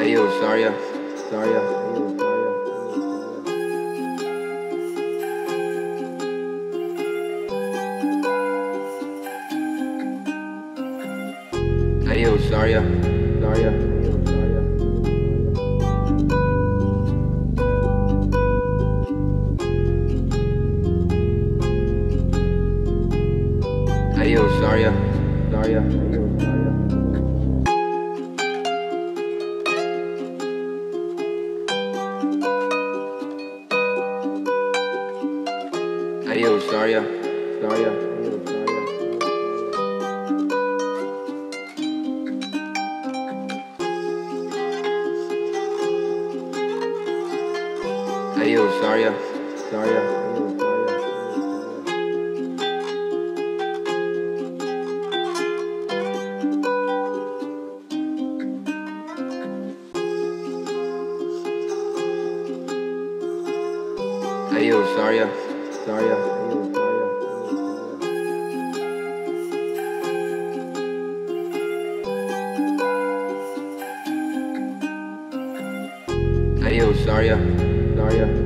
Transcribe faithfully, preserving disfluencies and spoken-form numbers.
Hey yo, Saria, Saria, hey yo, Saria, Saria, hey yo, Saria, Saria, hey yo, Saria, Saria, hey yo, Saria, Saria, hey yo, Saria, Saria, hey yo, Saria, Saria.